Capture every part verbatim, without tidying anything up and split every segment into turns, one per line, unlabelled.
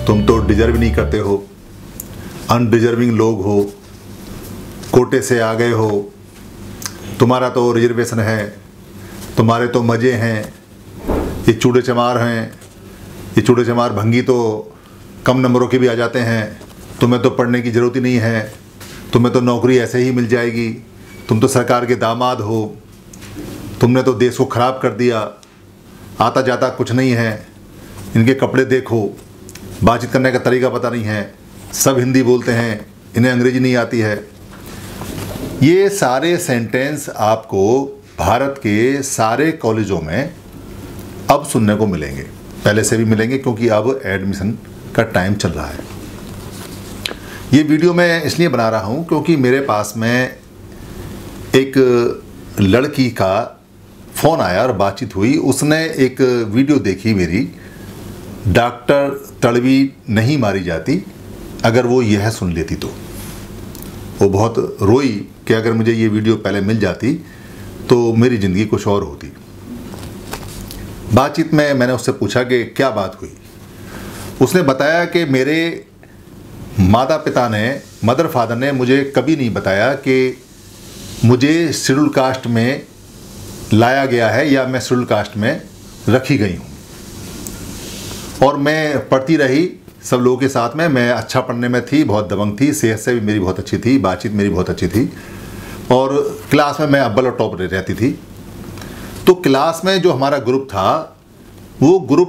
तुम तो डिजर्व नहीं करते हो, अनडिजर्विंग लोग हो, कोटे से आ गए हो, तुम्हारा तो रिजर्वेशन है, तुम्हारे तो मज़े हैं, ये चूड़े चमार हैं, ये चूड़े चमार भंगी तो कम नंबरों के भी आ जाते हैं, तुम्हें तो पढ़ने की ज़रूरत ही नहीं है, तुम्हें तो नौकरी ऐसे ही मिल जाएगी, तुम तो सरकार के दामाद हो, तुमने तो देश को ख़राब कर दिया, आता जाता कुछ नहीं है, इनके कपड़े देखो, बातचीत करने का तरीका पता नहीं है, सब हिंदी बोलते हैं, इन्हें अंग्रेजी नहीं आती है। ये सारे सेंटेंस आपको भारत के सारे कॉलेजों में अब सुनने को मिलेंगे, पहले से भी मिलेंगे क्योंकि अब एडमिशन का टाइम चल रहा है। ये वीडियो मैं इसलिए बना रहा हूँ क्योंकि मेरे पास में एक लड़की का फ़ोन आया और बातचीत हुई। उसने एक वीडियो देखी मेरी, डॉक्टर तड़वी नहीं मारी जाती, अगर वो यह सुन लेती तो। वो बहुत रोई कि अगर मुझे ये वीडियो पहले मिल जाती तो मेरी ज़िंदगी कुछ और होती। बातचीत में मैंने उससे पूछा कि क्या बात हुई। उसने बताया कि मेरे माता पिता ने, मदर फादर ने मुझे कभी नहीं बताया कि मुझे शेड्यूल कास्ट में लाया गया है या मैं शेड्यूल कास्ट में रखी गई हूँ। और मैं पढ़ती रही सब लोगों के साथ में, मैं अच्छा पढ़ने में थी, बहुत दबंग थी, सेहत से भी मेरी बहुत अच्छी थी, बातचीत मेरी बहुत अच्छी थी और क्लास में मैं अव्वल और टॉप रहती थी। तो क्लास में जो हमारा ग्रुप था वो ग्रुप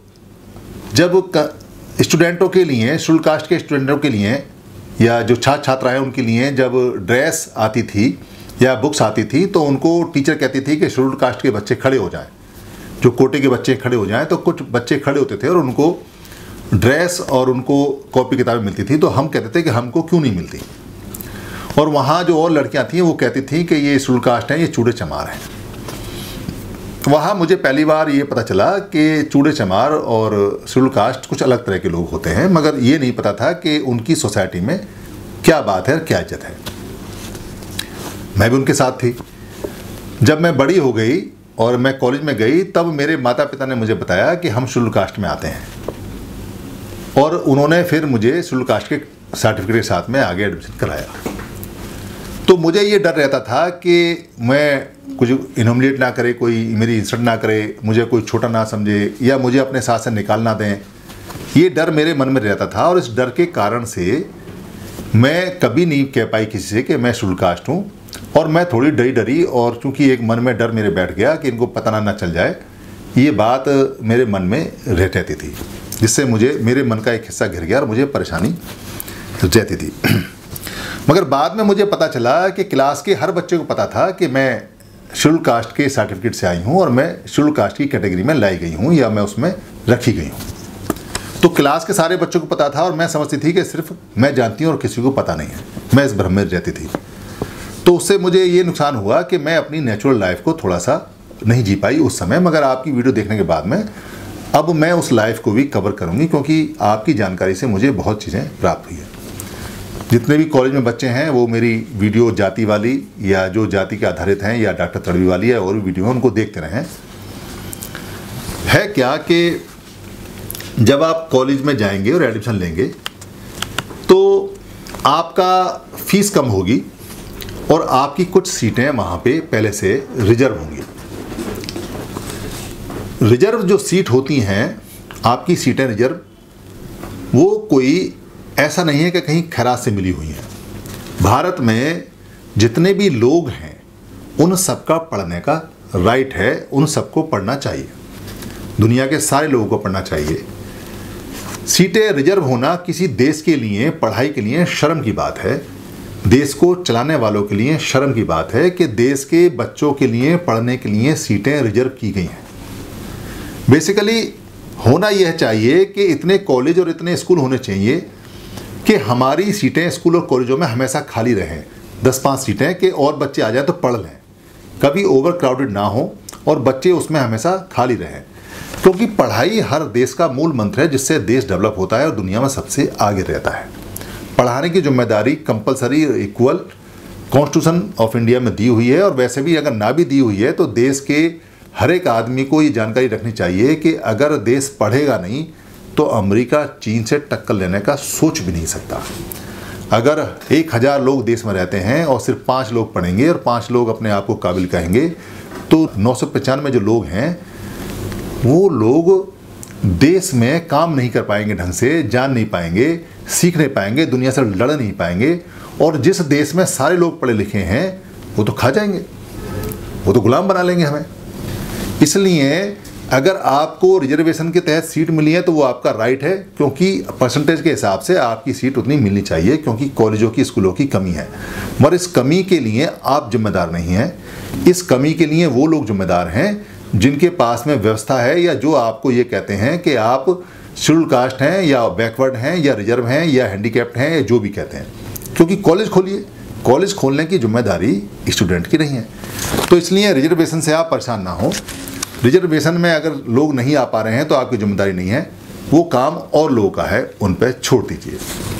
जब स्टूडेंटों के लिए, शेड्यूल कास्ट के स्टूडेंटों के लिए या जो छात्र छात्राएँ उनके लिए जब ड्रेस आती थी या बुक्स आती थी तो उनको टीचर कहती थी कि शेड्यूल कास्ट के बच्चे खड़े हो जाएं, जो कोटे के बच्चे खड़े हो जाएं। तो कुछ बच्चे खड़े होते थे और उनको ड्रेस और उनको कॉपी किताबें मिलती थी। तो हम कहते थे कि हमको क्यों नहीं मिलती। और वहाँ जो और लड़कियाँ थीं वो कहती थीं कि ये शेड्यूल कास्ट हैं, ये चूड़े चमार हैं। वहाँ मुझे पहली बार ये पता चला कि चूड़े चमार और शेड्यूल कास्ट कुछ अलग तरह के लोग होते हैं, मगर ये नहीं पता था कि उनकी सोसाइटी में क्या बात है और क्या इज्जत है। मैं भी उनके साथ थी। जब मैं बड़ी हो गई और मैं कॉलेज में गई तब मेरे माता पिता ने मुझे बताया कि हम शेड्यूल कास्ट में आते हैं और उन्होंने फिर मुझे शेड्यूल कास्ट के सर्टिफिकेट के साथ में आगे एडमिशन कराया। तो मुझे ये डर रहता था कि मैं कुछ इनोमिनेट ना करे, कोई मेरी इंसल्ट ना करे, मुझे कोई छोटा ना समझे या मुझे अपने साथ से निकाल ना दें। ये डर मेरे मन में रहता था और इस डर के कारण से मैं कभी नहीं कह पाई किसी से कि मैं शेड्यूल कास्ट हूँ। और मैं थोड़ी डरी डरी और चूँकि एक मन में डर मेरे बैठ गया कि इनको पता ना ना चल जाए, ये बात मेरे मन में रह रहती थी, जिससे मुझे मेरे मन का एक हिस्सा घिर गया और मुझे परेशानी रहती थी। मगर बाद में मुझे पता चला कि क्लास के हर बच्चे को पता था कि मैं शेड्यूल कास्ट के सर्टिफिकेट से आई हूँ और मैं शेड्यूल कास्ट की कैटेगरी में लाई गई हूँ या मैं उसमें रखी गई हूँ। तो क्लास के सारे बच्चों को पता था और मैं समझती थी कि सिर्फ मैं जानती हूँ और किसी को पता नहीं है। मैं इस भ्रम में रहती थी। तो उससे मुझे ये नुकसान हुआ कि मैं अपनी नेचुरल लाइफ को थोड़ा सा नहीं जी पाई उस समय। मगर आपकी वीडियो देखने के बाद में अब मैं उस लाइफ को भी कवर करूँगी क्योंकि आपकी जानकारी से मुझे बहुत चीज़ें प्राप्त हुई है। जितने भी कॉलेज में बच्चे हैं वो मेरी वीडियो जाति वाली या जो जाति के आधारित हैं या डॉक्टर तड़वी वाली है और वीडियो हैं उनको देखते रहें। है क्या कि जब आप कॉलेज में जाएंगे और एडमिशन लेंगे तो आपका फीस कम होगी और आपकी कुछ सीटें वहाँ पे पहले से रिजर्व होंगी। रिजर्व जो सीट होती हैं, आपकी सीटें रिजर्व, वो कोई ऐसा नहीं है कि कहीं खैरात से मिली हुई हैं। भारत में जितने भी लोग हैं उन सबका पढ़ने का राइट है, उन सबको पढ़ना चाहिए, दुनिया के सारे लोगों को पढ़ना चाहिए। सीटें रिजर्व होना किसी देश के लिए, पढ़ाई के लिए शर्म की बात है। देश को चलाने वालों के लिए शर्म की बात है कि देश के बच्चों के लिए पढ़ने के लिए सीटें रिजर्व की गई हैं। बेसिकली होना यह चाहिए कि इतने कॉलेज और इतने स्कूल होने चाहिए कि हमारी सीटें स्कूल और कॉलेजों में हमेशा खाली रहें, दस पाँच सीटें, कि और बच्चे आ जाए तो पढ़ लें, कभी ओवर क्राउडेड ना हो और बच्चे उसमें हमेशा खाली रहें। क्योंकि पढ़ाई हर देश का मूल मंत्र है जिससे देश डेवलप होता है और दुनिया में सबसे आगे रहता है। पढ़ाने की जिम्मेदारी compulsory equal constitution of India में दी हुई है और वैसे भी अगर ना भी दी हुई है तो देश के हर एक आदमी को ये जानकारी रखनी चाहिए कि अगर देश पढ़ेगा नहीं तो अमेरिका चीन से टक्कर लेने का सोच भी नहीं सकता। अगर एक हज़ार लोग देश में रहते हैं और सिर्फ पाँच लोग पढ़ेंगे और पाँच लोग अपने आप को काबिल कहेंगे, तो नौ सौ पचानवे जो लोग हैं वो लोग देश में काम नहीं कर पाएंगे, ढंग से जान नहीं पाएंगे, सीख नहीं पाएंगे, दुनिया से लड़ नहीं पाएंगे। और जिस देश में सारे लोग पढ़े लिखे हैं वो तो खा जाएंगे, वो तो गुलाम बना लेंगे हमें। इसलिए अगर आपको रिजर्वेशन के तहत सीट मिली है तो वो आपका राइट है, क्योंकि परसेंटेज के हिसाब से आपकी सीट उतनी मिलनी चाहिए, क्योंकि कॉलेजों की स्कूलों की कमी है। मगर इस कमी के लिए आप जिम्मेदार नहीं हैं, इस कमी के लिए वो लोग जिम्मेदार हैं जिनके पास में व्यवस्था है, या जो आपको ये कहते हैं कि आप शेड्यूल कास्ट हैं या बैकवर्ड हैं या रिजर्व हैं या हैंडीकैप्ड हैं या जो भी कहते हैं। क्योंकि कॉलेज खोलिए, कॉलेज खोलने की जिम्मेदारी स्टूडेंट की नहीं है। तो इसलिए रिजर्वेशन से आप परेशान ना हो। रिजर्वेशन में अगर लोग नहीं आ पा रहे हैं तो आपकी जिम्मेदारी नहीं है, वो काम और लोगों का है, उन पर छोड़ दीजिए।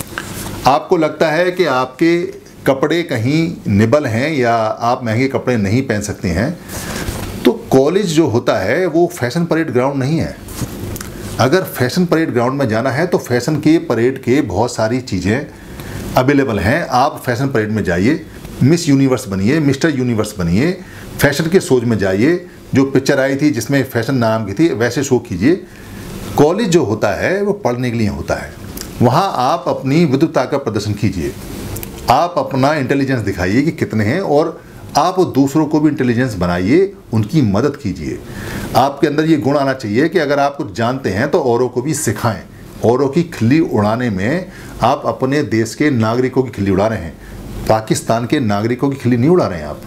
आपको लगता है कि आपके कपड़े कहीं निबल हैं या आप महंगे कपड़े नहीं पहन सकते हैं, तो कॉलेज जो होता है वो फैशन परेड ग्राउंड नहीं है। अगर फैशन परेड ग्राउंड में जाना है तो फैशन के परेड के बहुत सारी चीज़ें अवेलेबल हैं। आप फैशन परेड में जाइए, मिस यूनिवर्स बनिए, मिस्टर यूनिवर्स बनिए, फैशन के शोज में जाइए। जो पिक्चर आई थी जिसमें फैशन नाम की थी वैसे शो कीजिए। कॉलेज जो होता है वो पढ़ने के लिए होता है, वहाँ आप अपनी विद्वता का प्रदर्शन कीजिए, आप अपना इंटेलिजेंस दिखाइए कि कितने हैं, और आप दूसरों को भी इंटेलिजेंस बनाइए, उनकी मदद कीजिए। आपके अंदर ये गुण आना चाहिए कि अगर आप कुछ जानते हैं तो औरों को भी सिखाएं। औरों की खिल्ली उड़ाने में आप अपने देश के नागरिकों की खिल्ली उड़ा रहे हैं, पाकिस्तान के नागरिकों की खिल्ली नहीं उड़ा रहे हैं। आप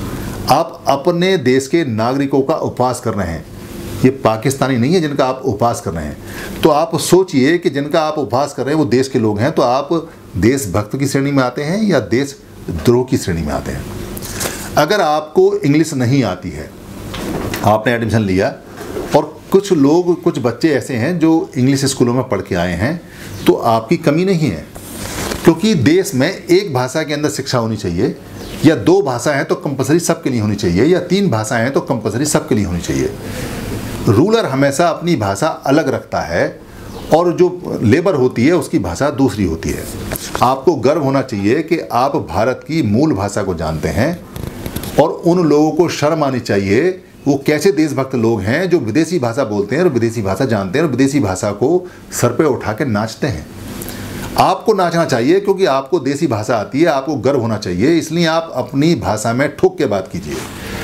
आप अपने देश के नागरिकों का उपहास कर रहे हैं। ये पाकिस्तानी नहीं है जिनका आप उपहास कर रहे हैं। तो आप सोचिए कि जिनका आप उपहास कर रहे हैं वो देश के लोग हैं, तो आप देशभक्त की श्रेणी में आते हैं या देशद्रोह की श्रेणी में आते हैं। अगर आपको इंग्लिश नहीं आती है, आपने एडमिशन लिया, और कुछ लोग कुछ बच्चे ऐसे हैं जो इंग्लिश स्कूलों में पढ़ के आए हैं, तो आपकी कमी नहीं है, क्योंकि देश में एक भाषा के अंदर शिक्षा होनी चाहिए, या दो भाषा हैं तो कंपलसरी सबके लिए होनी चाहिए, या तीन भाषाएं हैं तो कंपलसरी सबके लिए होनी चाहिए। रूलर हमेशा अपनी भाषा अलग रखता है और जो लेबर होती है उसकी भाषा दूसरी होती है। आपको गर्व होना चाहिए कि आप भारत की मूल भाषा को जानते हैं, और उन लोगों को शर्म आनी चाहिए, वो कैसे देशभक्त लोग हैं जो विदेशी भाषा बोलते हैं और विदेशी भाषा जानते हैं और विदेशी भाषा को सर पे उठा के नाचते हैं। आपको नाचना चाहिए क्योंकि आपको देसी भाषा आती है, आपको गर्व होना चाहिए, इसलिए आप अपनी भाषा में ठोक के बात कीजिए।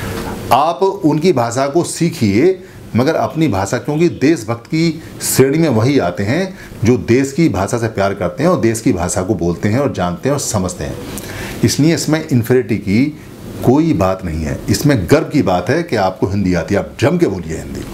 आप उनकी भाषा को सीखिए, मगर अपनी भाषा, क्योंकि देशभक्त की श्रेणी में वही आते हैं जो देश की भाषा से प्यार करते हैं और देश की भाषा को बोलते हैं और जानते हैं और समझते हैं। इसलिए इसमें इन्फीरियरिटी की कोई बात नहीं है, इसमें गर्व की बात है कि आपको हिंदी आती है। आप जम के बोलिए हिंदी।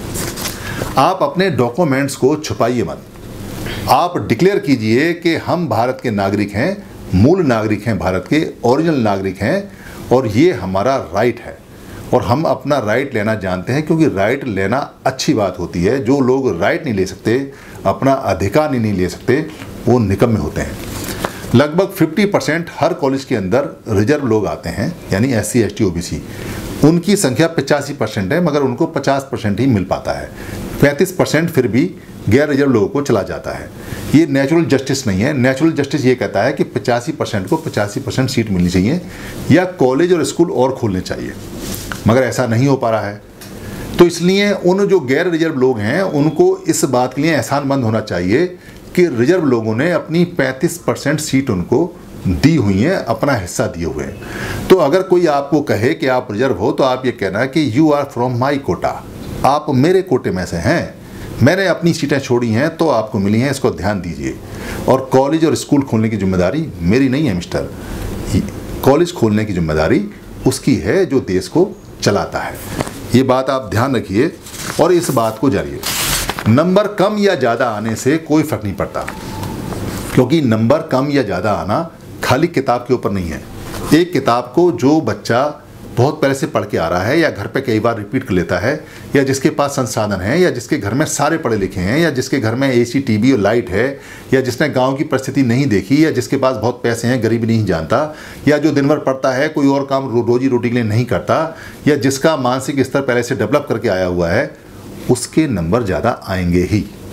आप अपने डॉक्यूमेंट्स को छुपाइए मत, आप डिक्लेयर कीजिए कि हम भारत के नागरिक हैं, मूल नागरिक हैं, भारत के ओरिजिनल नागरिक हैं, और ये हमारा राइट है और हम अपना राइट लेना जानते हैं, क्योंकि राइट लेना अच्छी बात होती है। जो लोग राइट नहीं ले सकते, अपना अधिकार नहीं ले सकते, वो निकम्मे होते हैं। लगभग पचास परसेंट हर कॉलेज के अंदर रिजर्व लोग आते हैं, यानी S C S T O B C. उनकी संख्या पचासी परसेंट है, मगर उनको पचास परसेंट ही मिल पाता है। पैंतीस परसेंट फिर भी गैर रिजर्व लोगों को चला जाता है। ये नेचुरल जस्टिस नहीं है। नेचुरल जस्टिस ये कहता है कि पचासी परसेंट को पचासी परसेंट सीट मिलनी चाहिए, या कॉलेज और स्कूल और खोलने चाहिए, मगर ऐसा नहीं हो पा रहा है। तो इसलिए उन जो गैर रिजर्व लोग हैं उनको इस बात के लिए एहसानमंद होना चाहिए कि रिजर्व लोगों ने अपनी पैंतीस परसेंट सीट उनको दी हुई है, अपना हिस्सा दिए हुए हैं। तो अगर कोई आपको कहे कि आप रिजर्व हो, तो आप ये कहना है कि you are from my quota, आप मेरे कोटे में से हैं, मैंने अपनी सीटें छोड़ी हैं तो आपको मिली हैं, इसको ध्यान दीजिए। और कॉलेज और स्कूल खोलने की जिम्मेदारी मेरी नहीं है मिस्टर, कॉलेज खोलने की जिम्मेदारी उसकी है जो देश को चलाता है। ये बात आप ध्यान रखिए और इस बात को जानिए। नंबर कम या ज़्यादा आने से कोई फ़र्क नहीं पड़ता, क्योंकि नंबर कम या ज़्यादा आना खाली किताब के ऊपर नहीं है। एक किताब को जो बच्चा बहुत पहले से पढ़ के आ रहा है, या घर पे कई बार रिपीट कर लेता है, या जिसके पास संसाधन है, या जिसके घर में सारे पढ़े लिखे हैं, या जिसके घर में एसी टीवी और लाइट है, या जिसने गांव की परिस्थिति नहीं देखी, या जिसके पास बहुत पैसे हैं, गरीबी नहीं जानता, या जो दिन भर पढ़ता है, कोई और काम रो, रोजी रोटी के लिए नहीं करता, या जिसका मानसिक स्तर पहले से डेवलप करके आया हुआ है, उसके नंबर ज़्यादा आएंगे ही।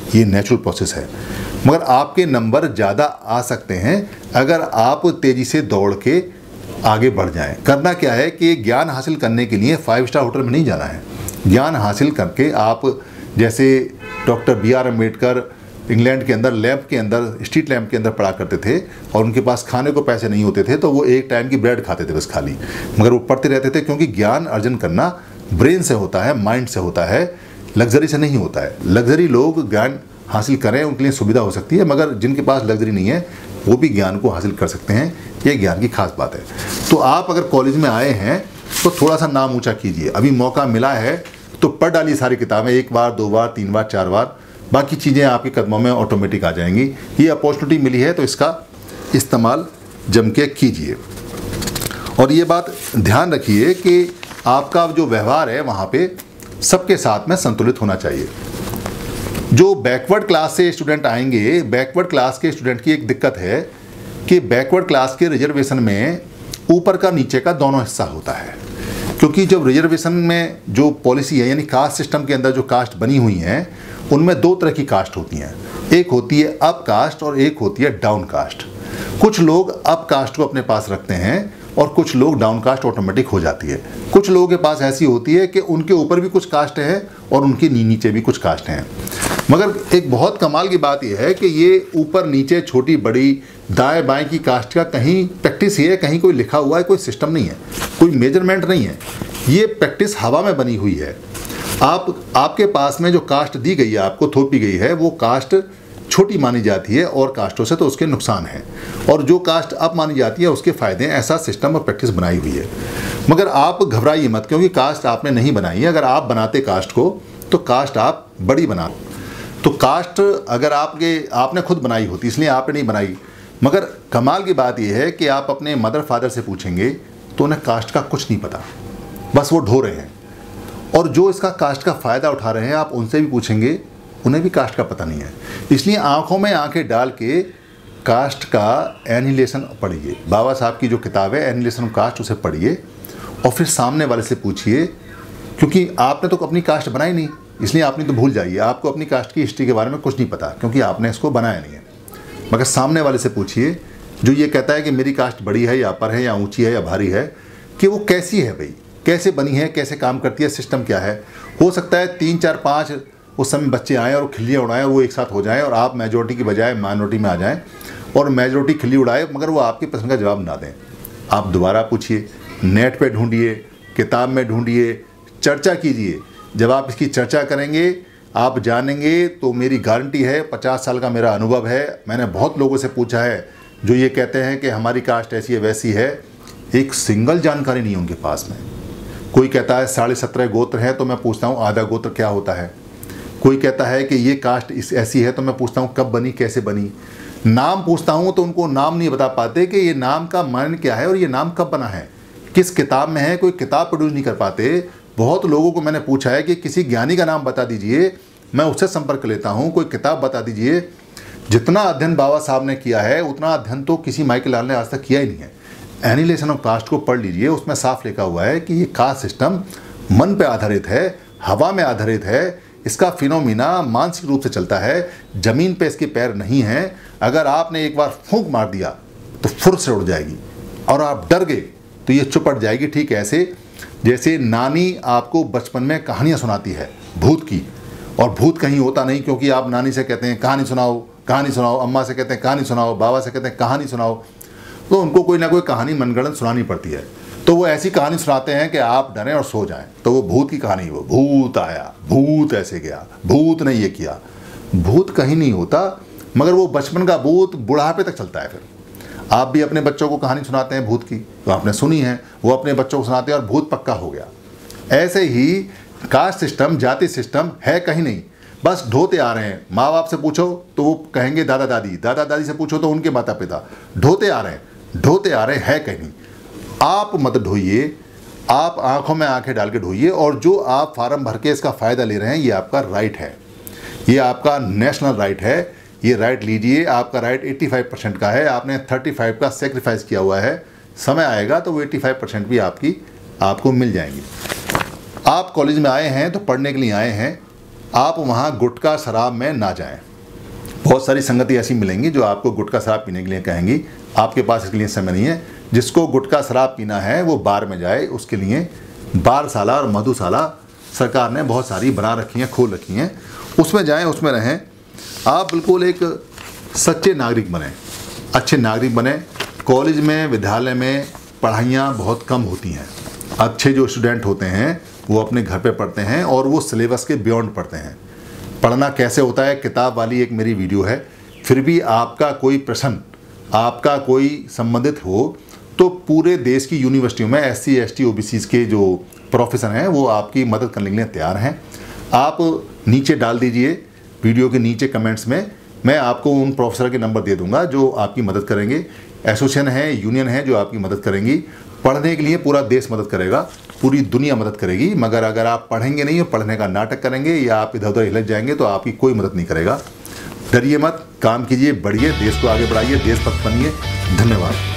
ये नेचुरल प्रोसेस है। मगर आपके नंबर ज़्यादा आ सकते हैं अगर आप तेज़ी से दौड़ के आगे बढ़ जाएं। करना क्या है कि ज्ञान हासिल करने के लिए फाइव स्टार होटल में नहीं जाना है। ज्ञान हासिल करके आप जैसे doctor B R Ambedkar England के अंदर लैंप के अंदर स्ट्रीट लैंप के अंदर पढ़ा करते थे और उनके पास खाने को पैसे नहीं होते थे, तो वो एक टाइम की ब्रेड खाते थे बस खाली, मगर वो पढ़ते रहते थे, क्योंकि ज्ञान अर्जन करना ब्रेन से होता है, माइंड से होता है, लग्जरी से नहीं होता है। लग्जरी लोग ज्ञान हासिल करें उनके लिए सुविधा हो सकती है, मगर जिनके पास लग्जरी नहीं है वो भी ज्ञान को हासिल कर सकते हैं। ये ज्ञान की खास बात है। तो आप अगर कॉलेज में आए हैं तो थोड़ा सा नाम ऊँचा कीजिए। अभी मौका मिला है तो पढ़ डालिए सारी किताबें, एक बार, दो बार, तीन बार, चार बार, बाकी चीज़ें आपके कदमों में ऑटोमेटिक आ जाएंगी। ये अपॉर्चुनिटी मिली है तो इसका इस्तेमाल जम के कीजिए। और ये बात ध्यान रखिए कि आपका जो व्यवहार है वहाँ पे सबके साथ में संतुलित होना चाहिए। जो बैकवर्ड क्लास से स्टूडेंट आएंगे, बैकवर्ड क्लास के स्टूडेंट की एक दिक्कत है कि बैकवर्ड क्लास के रिजर्वेशन में ऊपर का नीचे का दोनों हिस्सा होता है, क्योंकि जब रिजर्वेशन में जो पॉलिसी है यानी कास्ट सिस्टम के अंदर जो कास्ट बनी हुई हैं उनमें दो तरह की कास्ट होती हैं, एक होती है अप कास्ट और एक होती है डाउन कास्ट। कुछ लोग अप कास्ट को अपने पास रखते हैं और कुछ लोग डाउन कास्ट ऑटोमेटिक हो जाती है। कुछ लोगों के पास ऐसी होती है कि उनके ऊपर भी कुछ कास्ट है और उनके नीचे भी कुछ कास्ट हैं। मगर एक बहुत कमाल की बात यह है कि ये ऊपर नीचे, छोटी बड़ी, दाएं बाएं की कास्ट का कहीं प्रैक्टिस ही है, कहीं कोई लिखा हुआ है, कोई सिस्टम नहीं है, कोई मेजरमेंट नहीं है। ये प्रैक्टिस हवा में बनी हुई है। आप आपके पास में जो कास्ट दी गई है, आपको थोपी गई है, वो कास्ट छोटी मानी जाती है और कास्टों से तो उसके नुकसान है, और जो कास्ट अप मानी जाती है उसके फ़ायदे। ऐसा सिस्टम और प्रैक्टिस बनाई हुई है। मगर आप घबराइए मत, क्योंकि कास्ट आपने नहीं बनाई है। अगर आप बनाते कास्ट को तो कास्ट आप बड़ी बना, तो कास्ट अगर आपके आपने खुद बनाई होती, इसलिए आपने नहीं बनाई। मगर कमाल की बात यह है कि आप अपने मदर फादर से पूछेंगे तो उन्हें कास्ट का कुछ नहीं पता, बस वो ढो रहे हैं। और जो इसका कास्ट का फ़ायदा उठा रहे हैं आप उनसे भी पूछेंगे, उन्हें भी कास्ट का पता नहीं है। इसलिए आंखों में आंखें डाल के कास्ट का एनिहिलेशन पढ़िए। बाबा साहब की जो किताब है एनिहिलेशन ऑफ कास्ट, उसे पढ़िए और फिर सामने वाले से पूछिए, क्योंकि आपने तो अपनी कास्ट बनाई नहीं, इसलिए आपने तो भूल जाइए, आपको अपनी कास्ट की हिस्ट्री के बारे में कुछ नहीं पता, क्योंकि आपने इसको बनाया नहीं है। मगर सामने वाले से पूछिए जो ये कहता है कि मेरी कास्ट बड़ी है या अपर है या ऊंची है या भारी है, कि वो कैसी है भाई, कैसे बनी है, कैसे काम करती है, सिस्टम क्या है। हो सकता है तीन चार पाँच उस समय बच्चे आएँ और खिल्लियाँ उड़ाएँ और वो एक साथ हो जाएँ और आप मेजोरिटी की बजाय माइनॉरिटी में आ जाएँ और मेजोरिटी खिल्ली उड़ाए, मगर वो आपके प्रश्न का जवाब ना दें। आप दोबारा पूछिए, नेट पे ढूंढिए, किताब में ढूंढिए, चर्चा कीजिए। जब आप इसकी चर्चा करेंगे आप जानेंगे तो मेरी गारंटी है, पचास साल का मेरा अनुभव है, मैंने बहुत लोगों से पूछा है जो ये कहते हैं कि हमारी कास्ट ऐसी है वैसी है, एक सिंगल जानकारी नहीं है उनके पास में। कोई कहता है साढ़े सत्रह गोत्र है तो मैं पूछता हूँ आधा गोत्र क्या होता है। कोई कहता है कि ये कास्ट इस ऐसी है तो मैं पूछता हूँ कब बनी, कैसे बनी। नाम पूछता हूँ तो उनको नाम नहीं बता पाते कि ये नाम का मायने क्या है और ये नाम कब बना है, किस किताब में है। कोई किताब प्रोड्यूस नहीं कर पाते। बहुत लोगों को मैंने पूछा है कि किसी ज्ञानी का नाम बता दीजिए, मैं उससे संपर्क लेता हूँ, कोई किताब बता दीजिए। जितना अध्ययन बाबा साहब ने किया है उतना अध्ययन तो किसी माइकल लाल ने आज तक किया ही नहीं है। एनिहिलेशन ऑफ कास्ट को पढ़ लीजिए, उसमें साफ लिखा हुआ है कि ये कास्ट सिस्टम मन पे आधारित है, हवा में आधारित है, इसका फिनोमिना मानसिक रूप से चलता है, ज़मीन पे इसके पैर नहीं हैं। अगर आपने एक बार फूंक मार दिया तो फुर से उड़ जाएगी और आप डर गए तो ये चुपट जाएगी। ठीक ऐसे जैसे नानी आपको बचपन में कहानियाँ सुनाती है भूत की, और भूत कहीं होता नहीं, क्योंकि आप नानी से कहते हैं कहानी सुनाओ कहानी सुनाओ, अम्मा से कहते हैं कहानी सुनाओ, बाबा से कहते हैं कहानी सुनाओ, तो उनको कोई ना कोई कहानी मनगढ़ंत सुनानी पड़ती है। तो वो ऐसी कहानी सुनाते हैं कि आप डरें और सो जाएं। तो वो भूत की कहानी, वो भूत आया, भूत ऐसे गया, भूत ने ये किया। भूत कहीं नहीं होता, मगर वो बचपन का भूत बुढ़ापे तक चलता है। फिर आप भी अपने बच्चों को कहानी सुनाते हैं भूत की, तो आपने सुनी है, वो अपने बच्चों को सुनाते हैं और भूत पक्का हो गया। ऐसे ही कास्ट सिस्टम, जाति सिस्टम है कहीं नहीं, बस ढोते आ रहे हैं। माँ बाप से पूछो तो वो कहेंगे दादा दादी, दादा दादी से पूछो तो उनके माता पिता। ढोते आ रहे हैं, ढोते आ रहे हैं कहीं। आप मत ढोइए, आप आंखों में आंखें डाल के ढोइए, और जो आप फार्म भर के इसका फ़ायदा ले रहे हैं ये आपका राइट है, ये आपका नेशनल राइट है। ये राइट लीजिए, आपका राइट पचासी परसेंट का है, आपने पैंतीस का सेक्रीफाइस किया हुआ है। समय आएगा तो वो पचासी परसेंट भी आपकी आपको मिल जाएंगी। आप कॉलेज में आए हैं तो पढ़ने के लिए आए हैं, आप वहाँ गुटखा शराब में ना जाएं। बहुत सारी संगति ऐसी मिलेंगी जो आपको गुटखा शराब पीने के लिए कहेंगी, आपके पास इसके लिए समय नहीं है। जिसको गुटखा शराब पीना है वो बार में जाए, उसके लिए बारशाला और मधुशाला सरकार ने बहुत सारी बना रखी हैं, खोल रखी हैं, उसमें जाएं, उसमें रहें। आप बिल्कुल एक सच्चे नागरिक बने, अच्छे नागरिक बने। कॉलेज में, विद्यालय में पढ़ाइयाँ बहुत कम होती हैं। अच्छे जो स्टूडेंट होते हैं वो अपने घर पे पढ़ते हैं और वो सिलेबस के बियॉन्ड पढ़ते हैं। पढ़ना कैसे होता है, किताब वाली एक मेरी वीडियो है। फिर भी आपका कोई प्रश्न, आपका कोई संबंधित हो तो पूरे देश की यूनिवर्सिटियों में S C S T O B C के जो प्रोफेसर हैं वो आपकी मदद करने के लिए तैयार हैं। आप नीचे डाल दीजिए वीडियो के नीचे कमेंट्स में, मैं आपको उन प्रोफेसर के नंबर दे दूंगा जो आपकी मदद करेंगे। एसोसिएशन है, यूनियन है जो आपकी मदद करेंगी। पढ़ने के लिए पूरा देश मदद करेगा, पूरी दुनिया मदद करेगी, मगर अगर आप पढ़ेंगे नहीं और पढ़ने का नाटक करेंगे या आप इधर उधर हिलक जाएंगे तो आपकी कोई मदद नहीं करेगा। डरिए मत, काम कीजिए, बढ़िए, देश को आगे बढ़ाइए, देशभक्त बनिए। धन्यवाद।